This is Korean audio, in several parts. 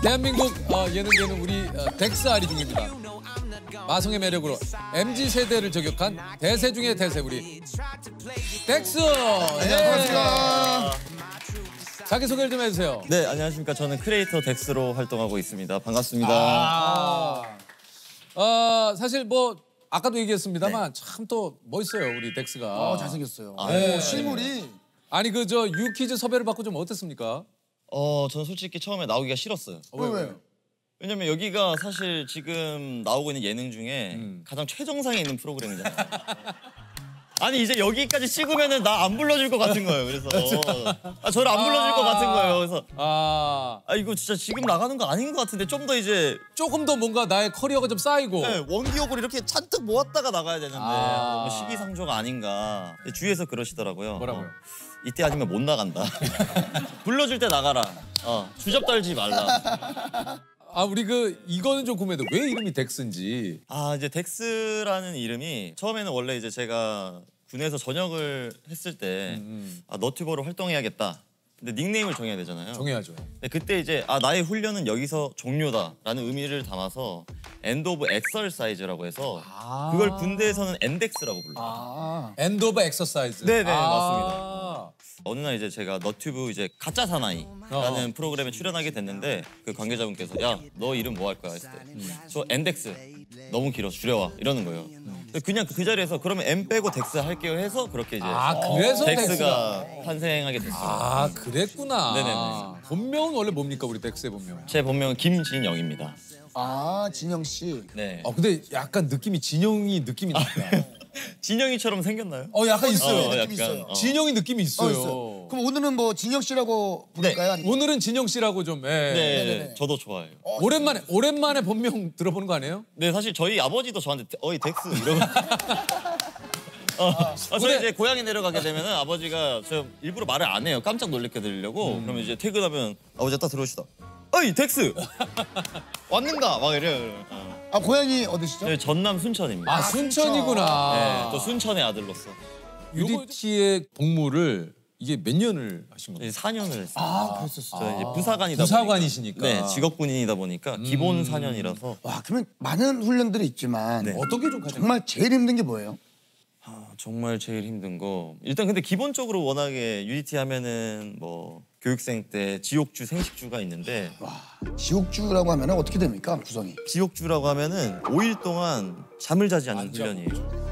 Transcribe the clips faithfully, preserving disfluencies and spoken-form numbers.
대한민국 어, 예능계는 우리 어, 덱스 아리 중입니다. 마성의 매력으로 엠지 세대를 저격한 대세 중의 대세 우리 덱스. 네, 반갑습니다. 자기 소개를 좀 해주세요. 네, 안녕하십니까. 저는 크리에이터 덱스로 활동하고 있습니다. 반갑습니다. 아, 어, 사실 뭐 아까도 얘기했습니다만 네. 참 또 멋있어요 우리 덱스가. 어, 잘생겼어요. 아, 네. 오, 실물이. 아니 그 저 유퀴즈 섭외를 받고 좀 어땠습니까? 어, 저는 솔직히 처음에 나오기가 싫었어요. 어, 왜, 왜? 왜냐면 여기가 사실 지금 나오고 있는 예능 중에 음. 가장 최정상에 있는 프로그램이잖아요. 아니 이제 여기까지 찍으면은 나 안 불러줄 것 같은 거예요. 그래서 아, 저를 안 불러줄 것 같은 거예요. 그래서 아, 아 이거 진짜 지금 나가는 거 아닌 것 같은데 좀 더 이제 조금 더 뭔가 나의 커리어가 좀 쌓이고. 네, 원기옥을 이렇게 잔뜩 모았다가 나가야 되는데 아. 너무 시기상조가 아닌가. 주위에서 그러시더라고요. 뭐라고요? 어, 이때 아니면 못 나간다. 불러줄 때 나가라. 어, 주접 떨지 말라. 아 우리 그 이거는 좀 궁금해도 왜 이름이 덱스인지. 아 이제 덱스라는 이름이 처음에는 원래 이제 제가 군에서 전역을 했을 때 음. 아, 너튜버로 활동해야겠다. 근데 닉네임을 정해야 되잖아요. 정해야죠. 근데 그때 이제 아 나의 훈련은 여기서 종료다라는 의미를 담아서 엔드 오브 엑설사이즈라고 해서 아. 그걸 군대에서는 엔덱스라고 불러요. 아. 엔드 오브 엑서사이즈. 네네, 아. 맞습니다. 어느 날 이제 제가 너튜브 이제 가짜 사나이라는 어. 프로그램에 출연하게 됐는데 그 관계자분께서 야 너 이름 뭐 할 거야 했을 때 저 엔덱스 너무 길어 줄여와 이러는 거예요. 그냥 그 자리에서 그러면 M 빼고 덱스 할게요 해서 그렇게 이제 아 그래서 덱스가 덱스가. 탄생하게 됐어요. 아 그랬구나. 네네네. 본명은 원래 뭡니까 우리 덱스의 본명? 제 본명은 김진영입니다. 아, 진영 씨. 네. 어 근데 약간 느낌이 진영이 느낌이 난다. 진영이처럼 생겼나요? 어 약간 있어요. 어, 느낌 약간, 있어요. 어. 진영이 느낌이 어, 있어요. 있어요. 그럼 오늘은 뭐 진영 씨라고 부를까요? 아니면- 오늘은 진영 씨라고 좀. 예. 네, 네네네. 저도 좋아해요. 오랜만에 오랜만에 본명 들어보는 거 아니에요? 네, 사실 저희 아버지도 저한테 어이 덱스 이러고. 어, 아, 저희 근데- 이제 고향에 내려가게 되면은 아버지가 저 일부러 말을 안 해요. 깜짝 놀래켜 드리려고. 음. 그러면 이제 퇴근하면 아버지 딱 들어오시다. 어이 덱스 왔는가 막 이래요. 어. 아, 고향이 어디시죠? 네, 전남 순천입니다. 아 순천이구나. 네, 또 순천의 아들로서 유디티의 복무를 이게 몇 년을 하신 겁니까? 이제 사 년을 했어요. 아, 그랬었어. 저 이제 부사관이다 부사관이시니까. 보니까. 네, 직업군인이다 보니까 음. 기본 사 년이라서 와, 그러면 많은 훈련들이 있지만 네. 어떻게 좀 가장 정말 제일 힘든 게 뭐예요? 아, 정말 제일 힘든 거 일단 근데 기본적으로 워낙에 유디티 하면은 뭐 교육생 때 지옥주 생식주가 있는데 지옥주라고 하면 어떻게 됩니까, 구성이? 지옥주라고 하면은 오 일 동안 잠을 자지 않는 훈련이에요.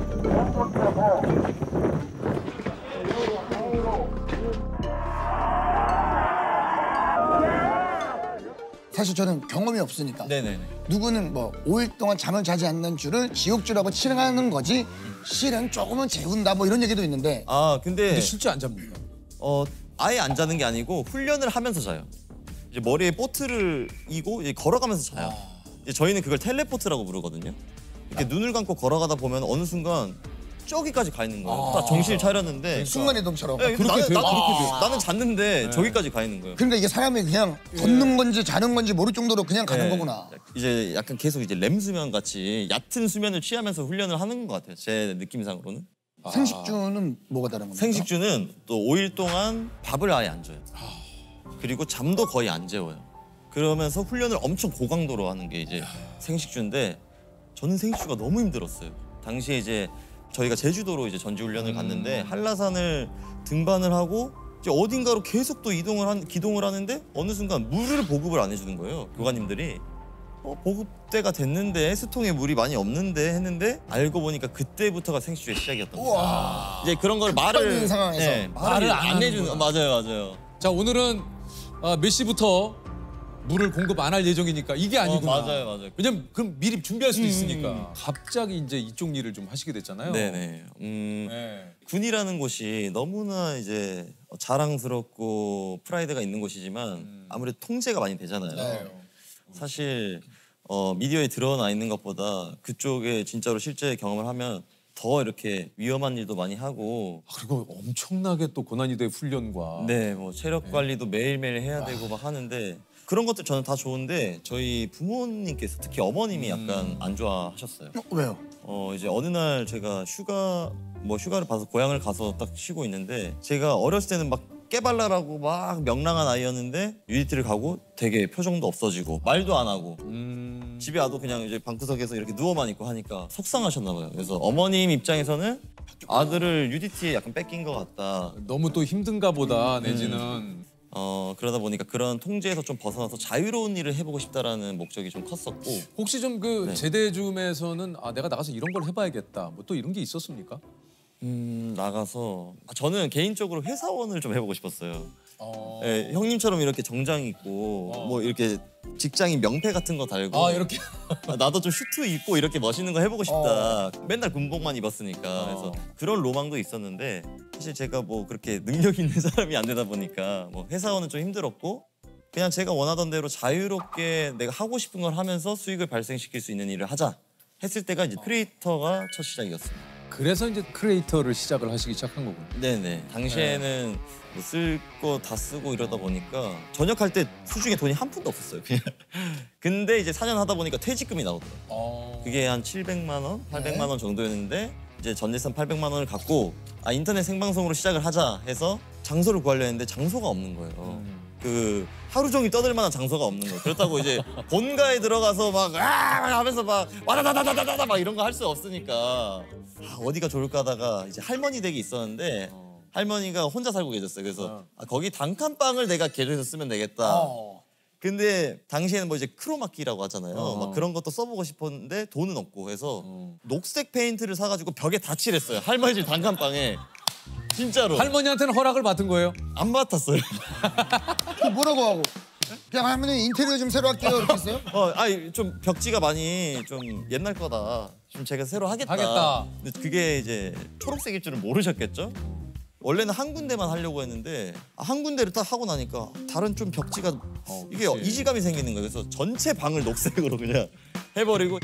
사실 저는 경험이 없으니까 네네네. 누구는 뭐 오 일 동안 잠을 자지 않는 주를 지옥주라고 칭하는 거지 실은 조금은 재운다 뭐 이런 얘기도 있는데 아 근데 근데 실제 안 잡니까? 어 아예 안 자는 게 아니고 훈련을 하면서 자요. 이제 머리에 보트를 이고 이제 걸어가면서 자요. 이제 저희는 그걸 텔레포트라고 부르거든요. 이렇게 눈을 감고 걸어가다 보면 어느 순간 저기까지 가 있는 거예요. 딱 정신을 차렸는데 순간이동처럼 네, 근데 그렇게 나는, 돼요? 나, 그렇게 돼요? 나는 잤는데 저기까지 가 있는 거예요. 그러니까 이게 사람이 그냥 걷는 건지 자는 건지 모를 정도로 그냥 가는 네. 거구나. 이제 약간 계속 이제 렘 수면 같이 얕은 수면을 취하면서 훈련을 하는 것 같아요. 제 느낌상으로는. 생식주는 뭐가 다른 겁니까? 생식주는 또 오 일 동안 밥을 아예 안 줘요. 그리고 잠도 거의 안 재워요. 그러면서 훈련을 엄청 고강도로 하는 게 이제 생식주인데 저는 생식주가 너무 힘들었어요. 당시에 이제 저희가 제주도로 이제 전지훈련을 갔는데 한라산을 등반을 하고 이제 어딘가로 계속 또 이동을 한 기동을 하는데 어느 순간 물을 보급을 안 해주는 거예요. 교관님들이. 어, 보급대가 됐는데 수통에 물이 많이 없는데 했는데 알고 보니까 그때부터가 생식주의 시작이었던 거예요. 우와. 이제 그런 걸 말을 급한 상황에서 네, 말을 말을 안 안 하는 해주는 거야. 맞아요, 맞아요. 자 오늘은 어, 몇 시부터 물을 공급 안 할 예정이니까 이게 아니구나. 어, 맞아요, 맞아요. 왜냐면 그럼 미리 준비할 수도 있으니까. 갑자기 이제 이쪽 일을 좀 하시게 됐잖아요. 네네. 음, 네. 군이라는 곳이 너무나 이제 자랑스럽고 프라이드가 있는 곳이지만 아무래도 통제가 많이 되잖아요. 네. 사실 어, 미디어에 드러나 있는 것보다 그쪽에 진짜로 실제 경험을 하면 더 이렇게 위험한 일도 많이 하고 아, 그리고 엄청나게 또 고난이도의 훈련과. 네, 뭐 체력 관리도 매일매일 해야 되고 막 하는데 그런 것들 저는 다 좋은데 저희 부모님께서 특히 어머님이 약간 안 좋아하셨어요. 어, 왜요? 어 이제 어느 날 제가 휴가 뭐 휴가를 봐서 고향을 가서 딱 쉬고 있는데 제가 어렸을 때는 막 깨발랄하고 막 명랑한 아이였는데 유니티를 가고 되게 표정도 없어지고 말도 안 하고 음... 집에 와도 그냥 이제 방구석에서 이렇게 누워만 있고 하니까 속상하셨나 봐요. 그래서 어머님 입장에서는 아들을 유디티에 약간 뺏긴 것 같다. 너무 또 힘든가 보다 내지는. 음. 어 그러다 보니까 그런 통제에서 좀 벗어나서 자유로운 일을 해보고 싶다라는 목적이 좀 컸었고. 혹시 좀 그 네. 제대줌에서는 아 내가 나가서 이런 걸 해봐야겠다. 뭐 또 이런 게 있었습니까? 음 나가서 아, 저는 개인적으로 회사원을 좀 해보고 싶었어요. 어... 네, 형님처럼 이렇게 정장 입고 어. 뭐 이렇게 직장인 명패 같은 거 달고 아 이렇게. 아, 나도 좀 슈트 입고 이렇게 멋있는 거 해보고 싶다. 맨날 군복만 입었으니까. 어. 그래서 그런 로망도 있었는데 사실 제가 뭐 그렇게 능력 있는 사람이 안 되다 보니까 뭐 회사원은 좀 힘들었고 그냥 제가 원하던 대로 자유롭게 내가 하고 싶은 걸 하면서 수익을 발생시킬 수 있는 일을 하자 했을 때가 이제 크리에이터가 첫 시작이었습니다. 그래서 이제 크리에이터를 시작을 하시기 시작한 거군요. 네네. 당시에는 뭐 쓸 거 다 쓰고 이러다 보니까 전역할 때 수중에 돈이 한 푼도 없었어요. 그냥. 근데 이제 사 년 하다 보니까 퇴직금이 나오더라고요. 어... 그게 한 칠백만 원, 팔백만 원 정도였는데 이제 전재산 팔백만 원을 갖고 아 인터넷 생방송으로 시작을 하자 해서 장소를 구하려 했는데 장소가 없는 거예요. 음. 그 하루 종일 떠들 만한 장소가 없는 거예요. 그렇다고 이제 본가에 들어가서 막 아 하면서 막 와다다다다다다 막 이런 거 할 수 없으니까 아, 어디가 좋을까 하다가 이제 할머니 댁이 있었는데 어. 할머니가 혼자 살고 계셨어요. 그래서 어. 아, 거기 단칸방을 내가 계좌에서 쓰면 되겠다. 어. 근데 당시에는 뭐 이제 크로마키라고 하잖아요. 어. 막 그런 것도 써보고 싶었는데 돈은 없고 해서 어. 녹색 페인트를 사가지고 벽에 다 칠했어요. 할머니 집 단칸방에. 진짜로. 할머니한테는 허락을 받은 거예요? 안 맡았어요. 그 뭐라고 하고 그냥 할머니 인테리어 좀 새로 할게요 이렇게 했어요? 어, 아니 좀 벽지가 많이 좀 옛날 거다. 좀 제가 새로 하겠다. 하겠다. 근데 그게 이제 초록색일 줄은 모르셨겠죠? 원래는 한 군데만 하려고 했는데 아, 한 군데를 딱 하고 나니까 다른 좀 벽지가 어, 이게 그치. 이질감이 생기는 거예요. 그래서 전체 방을 녹색으로 그냥 해버리고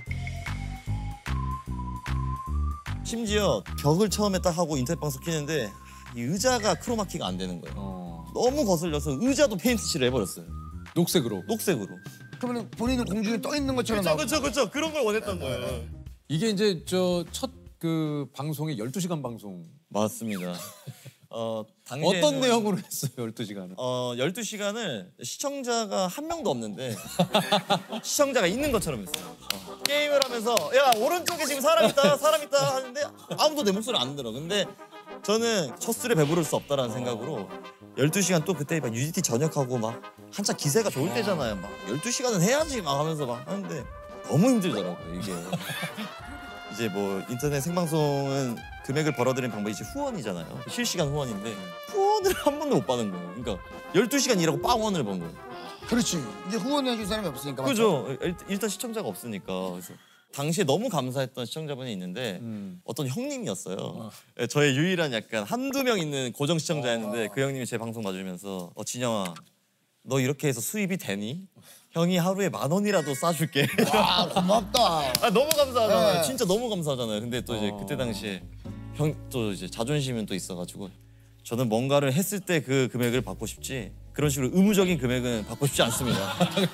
심지어 벽을 처음에 딱 하고 인터넷 방송 키는데 이 의자가 크로마키가 안 되는 거예요. 어. 너무 거슬려서 의자도 페인트 칠을 해버렸어요. 녹색으로. 녹색으로. 그러면 본인은 공중에 떠 있는 것처럼 나오고 그렇죠, 그렇죠. 그런 걸 원했던 거예요. 이게 이제 저 첫 그 방송이 열두 시간 방송. 맞습니다. 어, 당시에는 어떤 내용으로 했어요, 열두 시간을? 어, 열두 시간을 시청자가 한 명도 없는데 시청자가 있는 것처럼 했어요. 어. 게임을 하면서 야 오른쪽에 지금 사람 있다 사람 있다 하는데 아무도 내 목소리 안 들어. 근데 저는 첫 술에 배부를 수 없다라는 생각으로 열두 시간 또 그때 막 유디티 전역하고 막 한참 기세가 좋을 때잖아요. 막 열두 시간은 해야지 막 하면서 막 하는데 너무 힘들더라고요 이게. 이제 뭐 인터넷 생방송은 금액을 벌어들이는 방법이 이제 후원이잖아요. 실시간 후원인데 후원을 한 번도 못 받은 거예요. 그러니까 열두 시간 일하고 빵원을 번 거예요. 그렇지 이제 후원해줄 사람이 없으니까 맞죠? 그죠? 일- 일단 시청자가 없으니까. 그래서 당시에 너무 감사했던 시청자분이 있는데 음. 어떤 형님이었어요. 예, 저의 유일한 약간 한두 명 있는 고정 시청자였는데 그 형님이 제 방송 봐주면서 어 진영아 너 이렇게 해서 수입이 되니? 형이 하루에 만 원이라도 싸줄게. 아 고맙다. 아 너무 감사하잖아요. 네. 진짜 너무 감사하잖아요. 근데 또 이제 어. 그때 당시에 형 또 이제 자존심은 또 있어가지고 저는 뭔가를 했을 때 그 금액을 받고 싶지 그런 식으로 의무적인 금액은 받고 싶지 않습니다.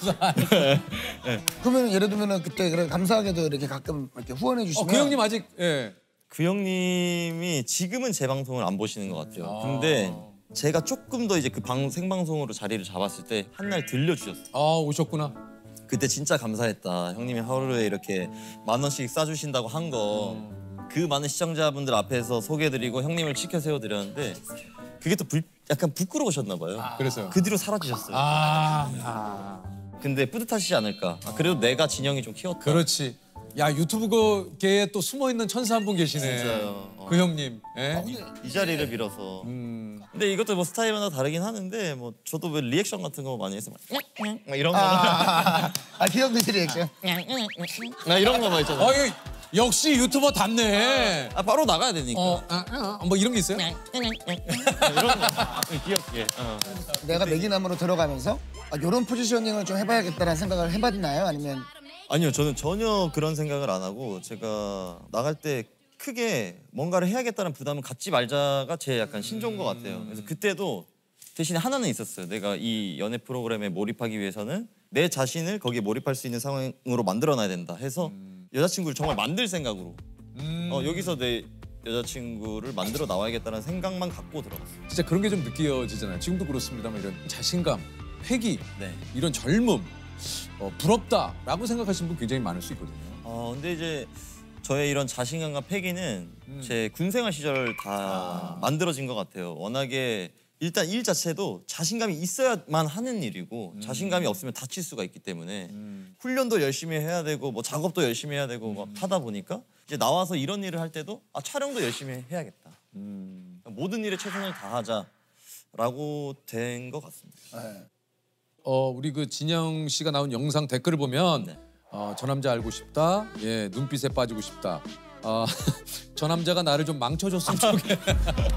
그러면 예를 들면은 그때 그래 감사하게도 이렇게 가끔 이렇게 후원해 어, 주시면 그 형님 아직 예. 그 형님이 지금은 제 방송을 안 보시는 것 같아요. 아. 근데 제가 조금 더 이제 그 방, 생방송으로 자리를 잡았을 때 한 날 들려주셨어요. 아 오셨구나. 그때 진짜 감사했다. 형님이 하루에 이렇게 만 원씩 싸주신다고 한 거 그 많은 시청자분들 앞에서 소개해드리고 형님을 치켜 세워드렸는데 그게 또 불, 약간 부끄러우셨나 봐요. 그래서요. 그 뒤로 사라지셨어요. 아, 아 근데 뿌듯하시지 않을까. 아, 그래도 내가 진영이 좀 키웠다. 그렇지. 야 유튜브계에 또 숨어 있는 천사 한 분 계시네. 진짜요. 어. 그 형님. 예? 이 자리를 빌어서. 음. 근데 이것도 뭐 스타일마다 다르긴 하는데 뭐 저도 왜 리액션 같은 거 많이 해서 막, 막 이런 거. 아, 아 귀엽네 리액션. 나 이런 거만 있잖아. 어, 이- 역시 유튜버답네. 아 바로 나가야 되니까. 어, 아, 아, 뭐 이런 게 있어요? 이런 거 귀엽게. 어. 내가 매기남으로 들어가면서 아, 이런 포지셔닝을 좀 해봐야겠다라는 생각을 해봤나요? 아니면 아니요, 저는 전혀 그런 생각을 안 하고 제가 나갈 때 크게 뭔가를 해야겠다는 부담을 갖지 말자가 제 약간 신조인 것 같아요. 그래서 그때도 대신에 하나는 있었어요. 내가 이 연애 프로그램에 몰입하기 위해서는 내 자신을 거기에 몰입할 수 있는 상황으로 만들어놔야 된다 해서 여자친구를 정말 만들 생각으로 음. 어, 여기서 내 여자친구를 만들어 나와야겠다는 생각만 갖고 들어갔어요. 진짜 그런 게 좀 느껴지잖아요. 지금도 그렇습니다만 이런 자신감, 패기, 네. 이런 젊음, 어, 부럽다라고 생각하시는 분 굉장히 많을 수 있거든요. 어 근데 이제 저의 이런 자신감과 패기는 음. 제 군생활 시절 다 아. 만들어진 것 같아요. 워낙에 일단 일 자체도 자신감이 있어야만 하는 일이고 음. 자신감이 없으면 다칠 수가 있기 때문에 음. 훈련도 열심히 해야 되고 뭐 작업도 열심히 해야 되고 막 하다 보니까 이제 나와서 이런 일을 할 때도 아 촬영도 열심히 해야겠다. 음. 모든 일에 최선을 다하자라고 된 것 같습니다. 네. 어, 우리 그 진영 씨가 나온 영상 댓글을 보면 네. 어, 저 남자 알고 싶다. 예, 눈빛에 빠지고 싶다. 어, 저 남자가 나를 좀 망쳐줬으면 좋겠다.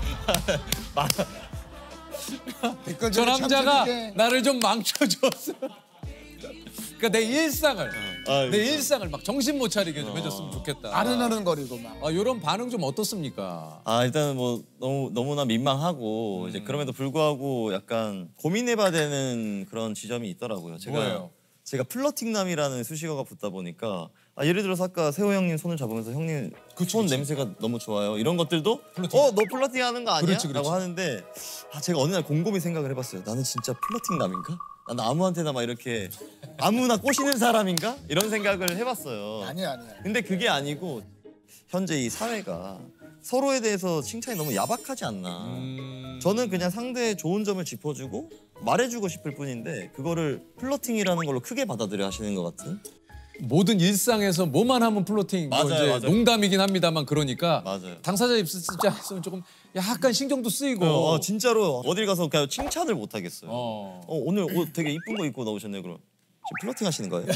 댓글 저 중에 참 남자가 재밌게 나를 좀 망쳐줬어. 그러니까 내 일상을 아이고. 내 일상을 막 정신 못 차리게 좀 해줬으면 좋겠다. 아른아른거리고 막. 아, 이런 반응 좀 어떻습니까? 아 일단은 뭐 너무 너무나 민망하고 음. 이제 그럼에도 불구하고 약간 고민해봐야 되는 그런 지점이 있더라고요. 제가 뭐예요? 제가 플러팅남이라는 수식어가 붙다 보니까 아, 예를 들어서 아까 세호 형님 손을 잡으면서 형님 그치, 손 그치. 냄새가 너무 좋아요. 이런 것들도 플러팅. 어 너 플러팅하는 거 아니야? 그렇지, 그렇지. 라고 하는데 아 제가 어느 날 곰곰이 생각을 해봤어요. 나는 진짜 플러팅남인가? 나는 아무한테나 막 이렇게 아무나 꼬시는 사람인가? 이런 생각을 해봤어요. 아니야 아니야. 근데 그게 아니고 현재 이 사회가 서로에 대해서 칭찬이 너무 야박하지 않나. 음... 저는 그냥 상대의 좋은 점을 짚어주고 말해주고 싶을 뿐인데 그거를 플러팅이라는 걸로 크게 받아들여 하시는 것 같은? 모든 일상에서 뭐만 하면 플로팅, 뭐 맞아요, 이제 맞아요. 농담이긴 합니다만 그러니까 맞아요. 당사자 입장에서는 조금 약간 신경도 쓰이고. 어, 어, 진짜로 어딜 가서 그냥 칭찬을 못 하겠어요. 어. 어, 오늘 옷 되게 이쁜 거 입고 나오셨네요. 그럼 지금 플러팅 하시는 거예요?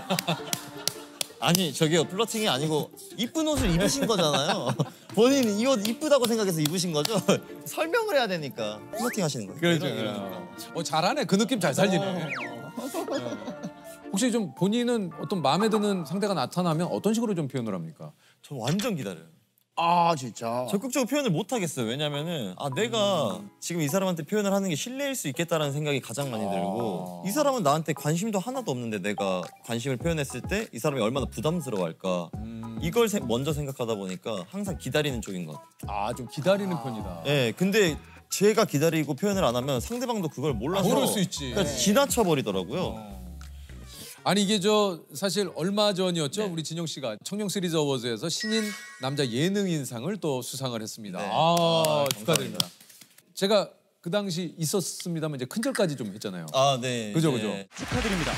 아니 저기요 플러팅이 아니고 이쁜 옷을 입으신 거잖아요. 본인이 이 옷 이쁘다고 생각해서 입으신 거죠? 설명을 해야 되니까 플러팅 하시는 거예요. 그렇죠. 이러- 이러니까. 어, 잘하네. 그 느낌 잘 살리네. 어. 혹시 좀 본인은 어떤 마음에 드는 상대가 나타나면 어떤 식으로 좀 표현을 합니까? 저 완전 기다려요. 아 진짜. 적극적으로 표현을 못 하겠어요. 왜냐면은 아 내가 지금 이 사람한테 표현을 하는 게 신뢰일 수 있겠다라는 생각이 가장 많이 들고 이 사람은 나한테 관심도 하나도 없는데 내가 관심을 표현했을 때 이 사람이 얼마나 부담스러워할까 이걸 세- 먼저 생각하다 보니까 항상 기다리는 쪽인 것 같아요. 아, 좀 기다리는 편이다. 예, 근데 제가 기다리고 표현을 안 하면 상대방도 그걸 몰라서 모를 수 있지. 그러니까 지나쳐 버리더라고요. 아니 이게 저 사실 얼마 전이었죠. 네. 우리 진영 씨가 청룡 시리즈 어워즈에서 신인 남자 예능인상을 또 수상을 했습니다. 네. 아, 아, 축하드립니다. 제가 그 당시 있었습니다만 이제 큰절까지 좀 했잖아요. 아, 네. 그죠, 이제 그죠. 축하드립니다.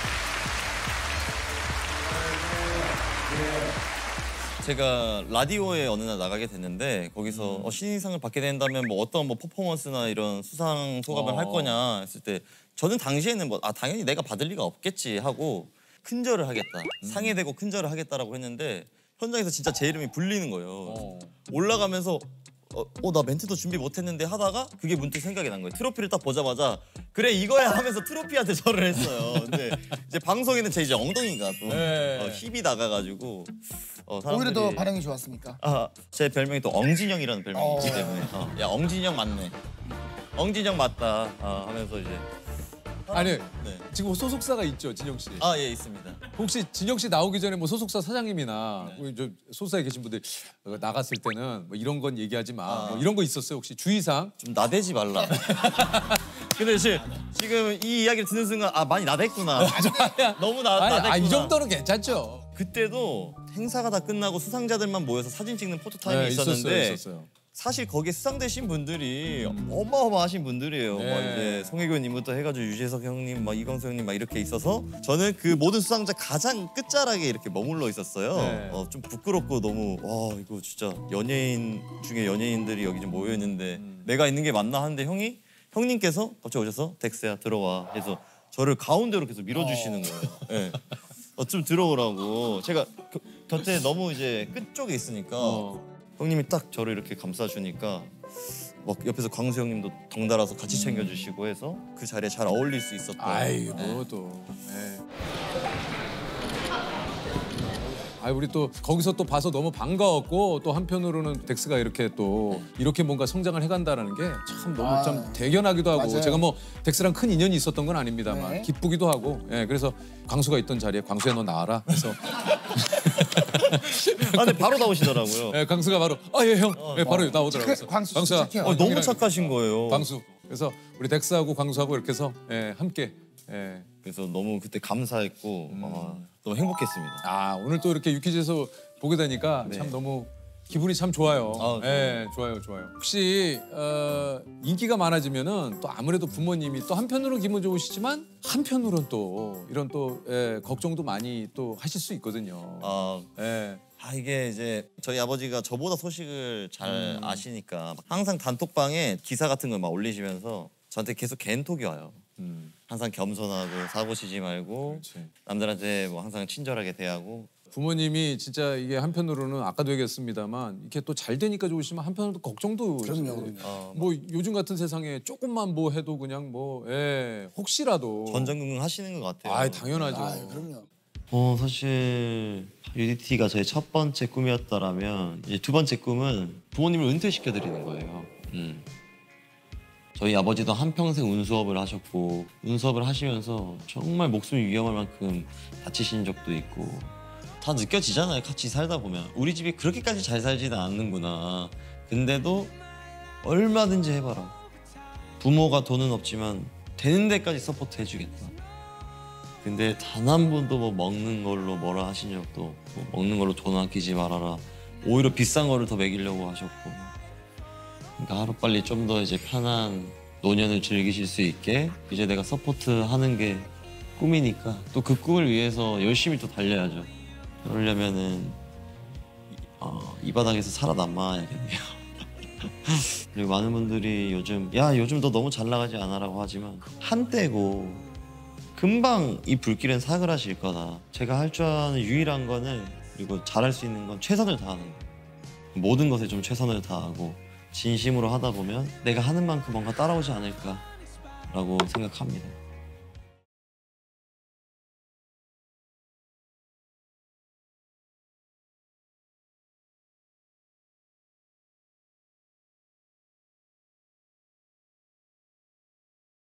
제가 라디오에 어느 날 나가게 됐는데 거기서 음. 어, 신인상을 받게 된다면 뭐 어떤 뭐 퍼포먼스나 이런 수상 소감을 어. 할 거냐 했을 때 저는 당시에는 뭐 아 당연히 내가 받을 리가 없겠지 하고 큰절을 하겠다 음. 상에 대고 큰절을 하겠다라고 했는데 현장에서 진짜 제 이름이 불리는 거예요. 어. 올라가면서 어 나 멘트도 준비 못했는데 하다가 그게 문득 생각이 난 거예요. 트로피를 딱 보자마자 그래 이거야 하면서 트로피한테 절을 했어요. 근데 이제 방송에는 제 이제 엉덩이가 또 네. 어, 힙이 나가가지고 어, 오히려 더 사람들이- 반응이 좋았습니까? 아, 제 별명이 또 엉진영이라는 별명이 있기 어. 때문에 어, 야 엉진영 맞네. 엉진영 맞다 아, 하면서 이제 아니 네. 지금 소속사가 있죠, 진영 씨. 아 예 있습니다. 혹시 진영 씨 나오기 전에 뭐 소속사 사장님이나 네. 우리 저 소속사에 계신 분들 어, 나갔을 때는 뭐 이런 건 얘기하지 마. 아. 뭐 이런 거 있었어요, 혹시 주의사항? 좀 나대지 말라. 근데 지- 지금 이 이야기를 듣는 순간 아 많이 나댔구나. 너무 나, 아니, 나댔구나. 아, 이 정도는 괜찮죠. 그때도 행사가 다 끝나고 수상자들만 모여서 사진 찍는 포토 타임이 네, 있었는데 있었어요, 있었어요. 사실 거기에 수상되신 분들이 어마어마하신 분들이에요. 네. 막 이제 송혜교님부터 해가지고 유재석 형님, 막 이광수 형님 막 이렇게 있어서 저는 그 모든 수상자 가장 끝자락에 이렇게 머물러 있었어요. 네. 어, 좀 부끄럽고 너무 와 이거 진짜 연예인 중에 연예인들이 여기 좀 모여 있는데 음. 내가 있는 게 맞나 하는데 형이 형님께서 갑자기 오셔서 덱스야 들어와 해서 저를 가운데로 계속 밀어주시는 거예요. 예. 어, 좀 들어오라고. 제가 겨, 곁에 너무 이제 끝쪽에 있으니까. 어. 형님이 딱 저를 이렇게 감싸주니까 막 옆에서 광수 형님도 덩달아서 같이 챙겨주시고 해서 그 자리에 잘 어울릴 수 있었던. 아이고 네. 또. 네. 아 우리 또 거기서 또 봐서 너무 반가웠고 또 한편으로는 덱스가 이렇게 또 이렇게 뭔가 성장을 해간다라는 게 참 너무 아, 참 대견하기도 하고 맞아요. 제가 뭐 덱스랑 큰 인연이 있었던 건 아닙니다만 네. 기쁘기도 하고 예 그래서 광수가 있던 자리에 광수야 너 나와라 그래서 아, 근데 바로 나오시더라고요. 예, 광수가 바로 아예 형 예, 바로 나오더라고요. 그래서 광수 광수야 착해요. 어, 너무 형이랑 착하신 거예요. 광수 그래서 우리 덱스하고 광수하고 이렇게 해서 예, 함께 예. 그래서 너무 그때 감사했고 어, 너무 행복했습니다. 아 오늘 또 이렇게 유퀴즈에서 보게 되니까 네. 참 너무 기분이 참 좋아요. 아, 예, 좋아요, 좋아요. 혹시 어, 인기가 많아지면은 또 아무래도 부모님이 또 한편으로는 기분 좋으시지만 한편으로는 또 이런 또 예, 걱정도 많이 또 하실 수 있거든요. 아, 예. 아 이게 이제 저희 아버지가 저보다 소식을 잘 음. 아시니까 항상 단톡방에 기사 같은 걸 막 올리시면서 저한테 계속 개인톡이 와요. 음, 항상 겸손하고 사고 치지 말고 그렇지. 남들한테 뭐 항상 친절하게 대하고 부모님이 진짜 이게 한편으로는 아까도 얘기했습니다만 이렇게 또 잘 되니까 좋으시면 한편으로는 걱정도 그럼요, 그럼요. 어, 뭐 요즘 같은 세상에 조금만 뭐 해도 그냥 뭐 예, 혹시라도 전전긍긍 하시는 것 같아요. 아 당연하죠. 아, 그럼요. 어 사실 유니티가 저의 첫 번째 꿈이었다라면 이제 두 번째 꿈은 부모님을 은퇴시켜 드리는 거예요. 음. 저희 아버지도 한평생 운수업을 하셨고 운수업을 하시면서 정말 목숨이 위험할 만큼 다치신 적도 있고 다 느껴지잖아요. 같이 살다 보면 우리 집이 그렇게까지 잘 살지는 않는구나. 근데도 얼마든지 해봐라. 부모가 돈은 없지만 되는 데까지 서포트 해주겠다. 근데 단 한 번도 뭐 먹는 걸로 뭐라 하신 적도 뭐 먹는 걸로 돈 아끼지 말아라. 오히려 비싼 거를 더 먹이려고 하셨고. 그러니까 하루빨리 좀 더 이제 편한 노년을 즐기실 수 있게 이제 내가 서포트하는 게 꿈이니까 또 그 꿈을 위해서 열심히 또 달려야죠. 그러려면은 어, 이 바닥에서 살아남아야겠네요. 그리고 많은 분들이 요즘 야 요즘 너 너무 잘 나가지 않아라고 하지만 한때고 금방 이 불길은 사그라질 거다. 제가 할 줄 아는 유일한 거는 그리고 잘할 수 있는 건 최선을 다하는 거. 모든 것에 좀 최선을 다하고 진심으로 하다 보면 내가 하는 만큼 뭔가 따라오지 않을까라고 생각합니다.